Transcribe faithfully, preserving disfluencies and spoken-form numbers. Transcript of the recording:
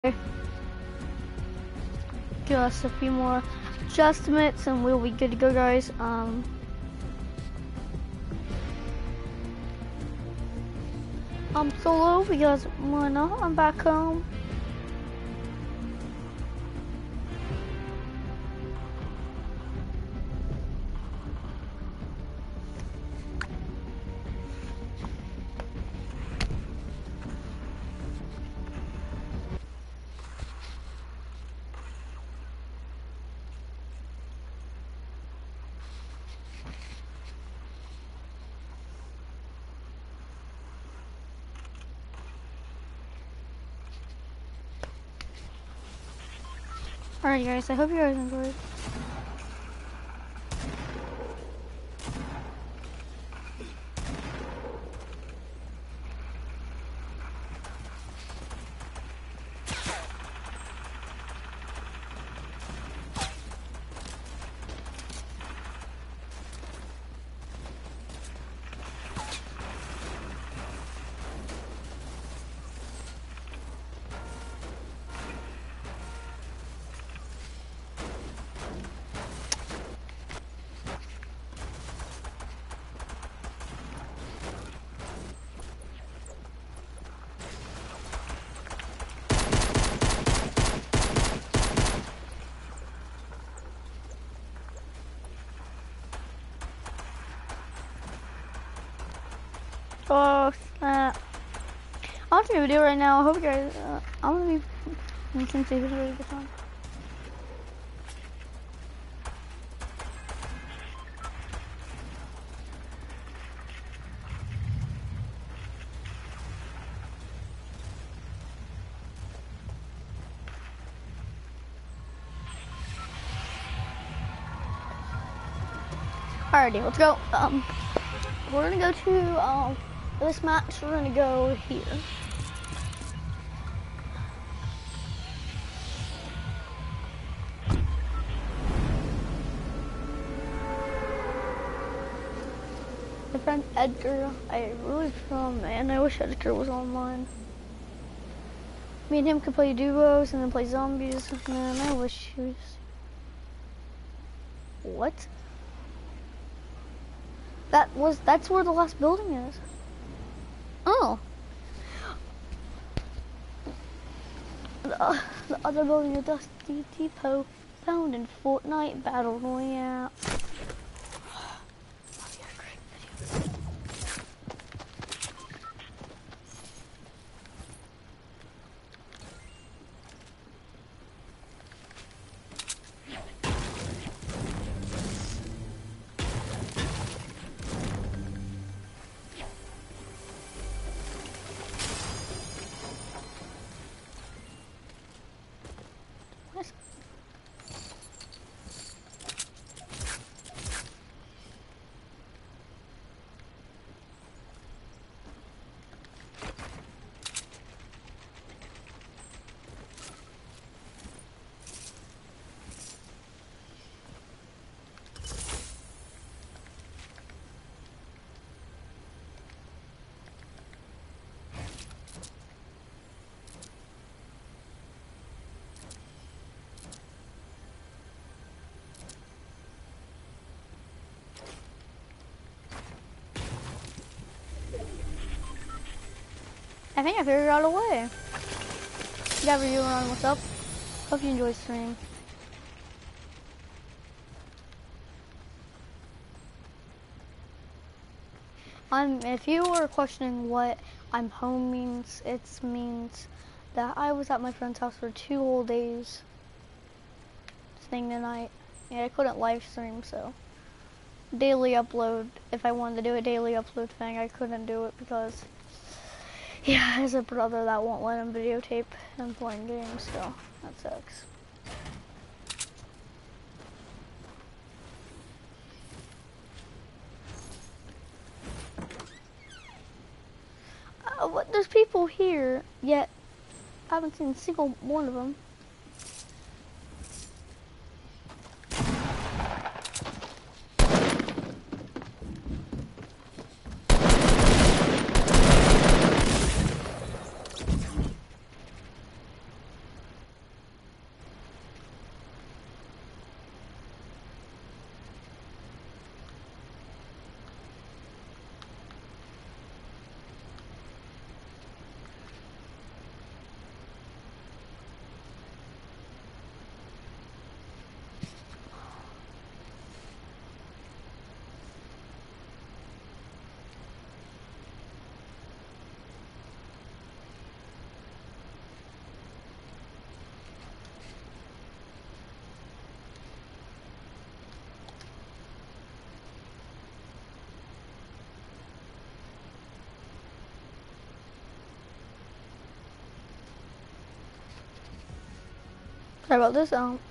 Just a few more adjustments and we'll be good to go, guys. Um, I'm solo because why not? I'm back home. Alright guys, I hope you guys enjoyed. Oh snap. I'm watching a video right now. I hope you guys, uh, I'm gonna be, you can see this really good time. Alrighty, let's go. Um, we're gonna go to, um, this match, we're gonna go here. My friend Edgar, I really feel, man, I wish Edgar was online. Me and him could play duos and then play zombies. Man, I wish he was. What? That was, that's where the last building is. Oh. The, the other building is Dusty Depot, found in Fortnite Battle Royale. I think I figured out a way. Yeah, you on what's up? Hope you enjoy streaming. Um, if you were questioning what I'm home means, it means that I was at my friend's house for two whole days, staying the night, and I couldn't live stream, so daily upload. If I wanted to do a daily upload thing, I couldn't do it because. Yeah, he has a brother that won't let him videotape him playing games, so that sucks. Uh, but there's people here, yet I haven't seen a single one of them. Sorry about this. Um,